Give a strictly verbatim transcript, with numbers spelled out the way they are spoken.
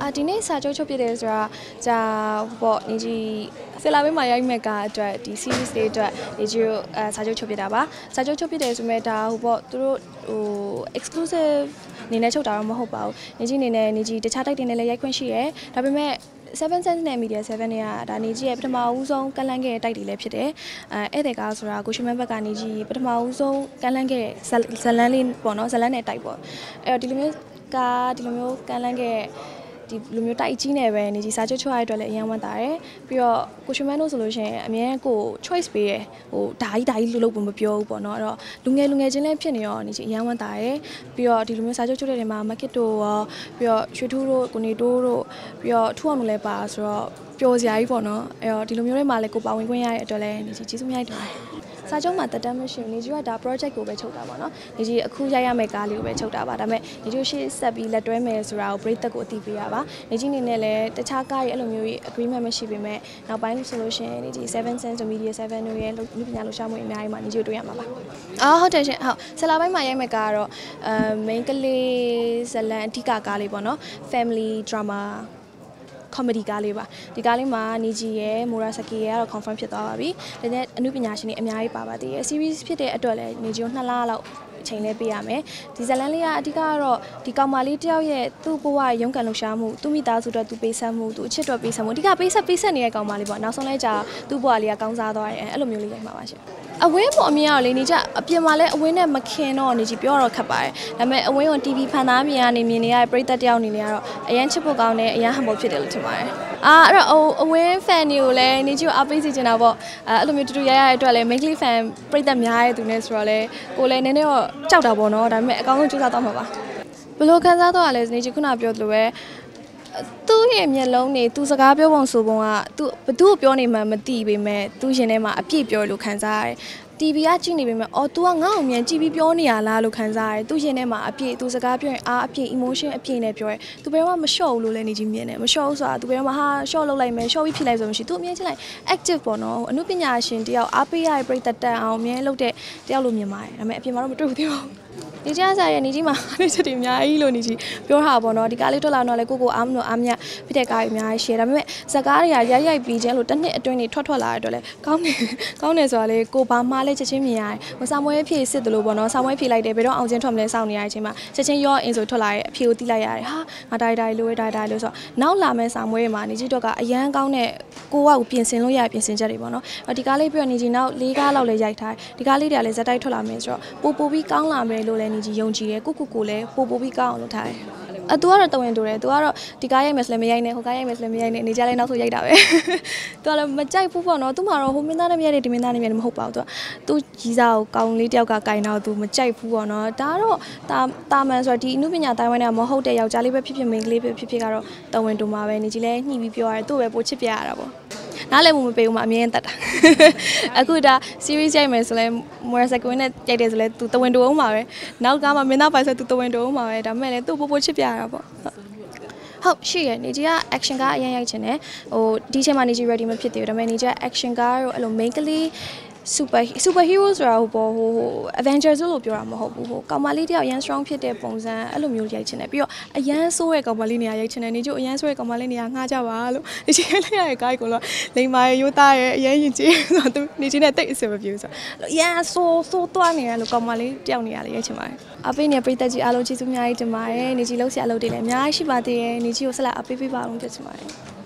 啊，今年စာချုပ်ချုပ်ပြတဲ့ဆိုတာじゃပေါ့နေကြီးဆယ်လပိုင်းမှာရိုက်မဲ့ကားအတွက်ဒီ series တွေအတွက်နေကြီးတို့အဲစာချုပ်ချုပ်ပြတာပါစာချုပ်ချုပ်ပြတယ်ဆိုမဲ့ဒါဟိုပေါ့သူတို့ဟို exclusive နေနဲ့ချုပ်တာတော့မဟုတ်ပါဘူးနေကြီးနေနဲ့နေကြီးတခြားတိုက်တင်နဲ့လည်းရိုက်ခွင့်ရှိရဲဒါပေမဲ့ seven sense နဲ့ media seven เนี่ยဒါနေကြီးရဲ့ပထမဦးဆုံးကန့်လန့်ခဲ့တဲ့တိုက်တွေလည်းဖြစ်တယ်အဲဧည့်သည်ကားဆိုတာကိုရှင်မန်ဘက်ကနေကြီးပထမဦးဆုံးကန့်လန့်ခဲ့ဇလန်းလေးပေါ့နော်ဇလန်းနဲ့တိုက်ပေါ့အဲ့တော့ဒီလိုမျိုးကားဒီလိုမျိုးကန့်လန့်ခဲ့ဒီလိုမျိုးတိုက်ကြီးနေပဲနေကြီးစာချုပ်ချရတဲ့အတွက်လည်းအရင်ဝမ်းတာရယ်ပြီးတော့ကိုရှင်မန်တို့ဆိုလို့ရှိရင်အမြဲကို choice ပေးရယ်ဟိုဓာကြီးဓာကြီးလို့လို့မပြောဘူးပေါ့နော်အဲ့တော့လူငယ်လူငယ်ချင်းလည်းဖြစ်နေရောနေကြီးအရင်ဝမ်းတာရယ်ပြီးတော့ဒီလိုမျိုးစာချုပ်ချုပ်တဲ့နေရာမှာ market တို့ရောပြီးတော့ရွှေထူးတို့ကိုနေတိုးတို့ပြီးတော့ထူအောင်လည်းပါဆိုတော့ပျော်စရာကြီးပေါ့နော်အဲ့တော့ဒီလိုမျိုးတွေမှာလည်းကိုပါဝင်ခွင့်ရတဲ့အတွက်လည်းနေကြီးကျေးဇူးများတယ်စာချုပ်မှာတက်တမ်းမရှိဘူးနေကြီးကဒါ project ကိုပဲချုပ်တာပေါ့နော်နေကြီးအခုရိုက်ရမယ့်ကားလေးကိုပဲချုပ်တာပါဒါပေမဲ့နေကြီးရှေ့ဆက်ပြီးလက်တွဲမယ်ဆိုတာကိုပြည်သက်ကိုအသိပေးရပါနေကြီးနေနဲ့လည်းတခြားကားတွေအဲ့လိုမျိုးကြီး agreement မရှိပေမဲ့နောက်ပိုင်းဆိုလို့ရှိရင်နေကြီး seven sense media seven တို့ရဲ့လူပညာလှူရှားမှုအများကြီးမှာနေကြီးတွေ့ရမှာပါအော်ဟုတ်တယ်ရှင်ဟုတ်ဆလာပိုင်းမှာရိုက်မယ့်ကားကတော့အဲ main ကလေးဇလန်အဓိကကားလေးပေါ့နော် family drama comedy ကားလေးပါဒီကားလေးမှာနေကြီးရဲ့မိုရာဆကီရဲ့ကတော့ confirm ဖြစ်သွားပါပြီဒါနဲ့အမှုပညာရှင်တွေအများကြီးပါပါသေးတယ် series ဖြစ်တဲ့အတွက်လည်းနေကြီးကိုနှစ်လလောက်အချိန်လေးပေးရမယ်ဒီဇလန်လေးကအဓိကကတော့ဒီကောင်မလေးတယောက်ရဲ့သူ့ဘဝရုန်းကန်လှူရှားမှုသူ့မိသားစုအတွက်သူပေးဆက်မှုသူအချစ်တော်ပေးဆက်မှုအဓိကပေးဆက်ပေးဆက်နေတဲ့ကောင်မလေးပေါ့နောက်ဆုံးလဲကြာသူ့ဘဝလေးကကောင်းစားသွားတယ်အဲ့လိုမျိုးလေးရိုက်မှာပါရှင်အဝင်းပေါ်အမြင်ရလေနေကြအပြင်မှာလဲအဝင်းနဲ့မခင်တော့နေကြီးပြောတော့ခက်ပါတယ်ဒါပေမဲ့အဝင်းကို တီဗီ ဖန်သားမြင်ကနေမြင်နေရတဲ့ပရိသတ်တယောက်အနေနဲ့ကတော့အရန်ချစ်ဖို့ကောင်းတယ်အရန်ဟန်ဖို့ဖြစ်တယ်လို့ထင်ပါတယ်အာအဲ့တော့အဝင်း fan တွေကိုလည်းနေကြီးကိုအားပေးစီချင်တာပေါ့အဲအဲ့လိုမျိုးတူတူရရတဲ့အတွက်လည်း main fan ပရိသတ်များတဲ့သူနဲ့ဆိုတော့လေကိုလည်းနည်းနည်းတော့ကြောက်တာပေါ့နော်ဒါပေမဲ့အကောင်းဆုံးကြိုးစားတော့မှာပါဘယ်လိုခံစားတော့လဲနေကြီးခုနပြောသလိုပဲသူ့ရဲ့မျက်လုံးနေသူစကားပြောပုံဆိုပုံကသူဘသူ့ကိုပြောနေမှမသိပေမဲ့သူ့ရင်ထဲမှာအပြည့်ပြောလို့ခံစားရတယ်တီဗီ ကကြည့်နေပေမဲ့အော် तू ကငါ့အောင်မြန်ကြည့်ပြီးပြောနေရလားလို့ခံစားရတယ်သူ့ရင်ထဲမှာအပြည့်သူစကားပြောရင်အားအပြည့် emotion အပြည့်နဲ့ပြောရဲ तू ဘယ်တော့မှမလျှော့ဘူးလို့လည်းနေကြီးမြင်တယ်မလျှော့ဘူးဆိုတာ तू ဘယ်တော့မှဟာ short လုပ်လိုက်မယ် short ပြီးဖြစ်လိုက်ဆိုလို့ရှိ तू အမြဲချင်းလိုက် active ပေါ့နော်အမှုပညာရှင်တယောက်အားပေးရတဲ့ပြိတ္တတန်အောင်အမြဲလုပ်တဲ့တယောက်လို့မြင်ပါတယ်ဒါပေမဲ့အပြင်မှာတော့မတွေ့ဘူးသေးပါဘူးနေကြစားရဲ့နေကြီးမှာအားချက်တွေအများကြီးလို့နေကြီးပြောတာပေါ့နော်ဒီကားလေးထွက်လာတော့လေကိုကိုအားမလို့အားမရဖြစ်တဲ့ကားတွေအများကြီးရှယ်ဒါပေမဲ့ဇက်ကားတွေကရိုက်ရိုက်ပြီးချင်းလို့တစ်နှစ်အတွင်းတွေထွက်ထွက်လာတဲ့အတွက်လေကောင်းတယ်ကောင်းတယ်ဆိုတာလေကိုဘာမှလည်းချက်ချင်းမြင်ရတယ်ဟိုစာမွေးဖြည့်စစ်တယ်လို့ပေါ့နော်စာမွေးဖြည့်လိုက်တယ်ဘယ်တော့အောင်ချင်းထွက်မလဲစောင့်နေရတဲ့အချိန်မှာချက်ချင်းရောအင်ဆိုထွက်လာတဲ့အဖြေကိုတီးလိုက်ရတယ်ဟာငါတိုင်းတိုင်းလို့တိုင်းတိုင်းလို့ဆိုတော့နောက်လာမယ့်စာမွေးတွေမှာနေကြီးတော့ကအရန်ကောင်းတဲ့ကိုကကိုပြင်ဆင်လို့ရပြင်ဆင်ချက်တွေပေါ့နော်ဒီကားလေးပြနေကြီးနောက်လေးကားလောက်လည်းရိုက်ထားဒီကားလေးတွေကလည်းဇက်တိုက်ထွက်လာမယ်ဆိုတော့ပိုပိုပြီးကောင်းလာမယ်လို့လည်းနေကြီးယုံကြည်တယ်ကိုကိုကိုလည်းပိုပိုပြီးကောင်းအောင်လုပ်ထားတယ်အတူကတော့တဝင်တူတယ်သူကတော့ဒီကားရိုက်မယ်ဆိုလည်းမရိုက်နဲ့ဟိုကားရိုက်မယ်ဆိုလည်းမရိုက်နဲ့နေကြလဲနောက်ဆိုရိုက်တာပဲသူကလည်းမကြိုက်ဘူးပေါ့နော်သူမှတော့ဟိုမင်းသားနဲ့မရိုက်တဲ့ဒီမင်းသားနဲ့မရိုက်မဟုတ်ပါဘူးသူကသူကြီးစားကိုကောင်းလေးတယောက်ကကင်တော့သူမကြိုက်ဘူးပေါ့နော်ဒါတော့တာတာမန်ဆိုတော့ဒီအမှုပညာတိုင်းဝိုင်းကမဟုတ်တဲ့ယောက်ျားလေးပဲဖြစ်ဖြစ်မိန်းကလေးပဲဖြစ်ဖြစ်ကတော့တဝင်တူမှာပဲနေကြီးလဲညှိပြီးပြောရတယ်သူ့ပဲပိုချစ်ပြရတာပေါ့နားလည်းမပေးဘူးမှအမြင်တက်တာအခုဒါ series ရိုက်မယ်ဆိုလဲ Murasaki နဲ့ရိုက်တယ်ဆိုလဲသူတဝင်တူအောင်ပါပဲနောက်ကမှမင်းသားပိုင်ဆိုသူတဝင်တူအောင်ပါပဲဒါပေမဲ့လည်းသူ့ပိုပိုချစ်ပြရတာပေါ့ဟုတ်ရှိရနေကြီးက action ကားအရင်ရိုက်ချင်တယ်ဟိုဒီချိန်မှာနေကြီး ready မဖြစ်သေးဘူးဒါပေမဲ့နေကြီးက action ကားရောအဲ့လို main ကလေး super super hero ဆိုတာဟိုပေါ်ဟို Avengers လို့ပြောတာမဟုတ်ဘူးဟိုကောင်မလေးတယောက်အရန် strong ဖြစ်တဲ့ပုံစံအဲ့လိုမျိုးရိုက်ချင်တယ်ပြီးတော့အရန်ဆိုးတဲ့ကောင်မလေးနေရာရိုက်ချင်တယ်နေကျို့အရန်ဆိုးတဲ့ကောင်မလေးနေရာငှားကြပါလို့နေချင်းလိုက်ရတဲ့ကားကိုတော့လိန်မာရဲ့ရိုးသားရဲ့အရန်ရင်ကြီးဆိုတော့သူနေချင်းနဲ့တိတ်အဆင်မပြေဘူးဆိုတော့အရန်ဆိုးဆိုးသွားနေရလို့ကောင်မလေးတယောက်နေရာလေးရိုက်ချင်ပါတယ်အပေးနေပြိသက်ကြီးအားလုံးကျေးဇူးအများကြီးတင်ပါတယ်နေကြီးလှုပ်ရှားလုပ်တယ်လည်းအများကြီးရှိပါသေးတယ်နေကြီးကိုဆက်လက်အပေးပေးပါအောင်ပြောချင်ပါတယ်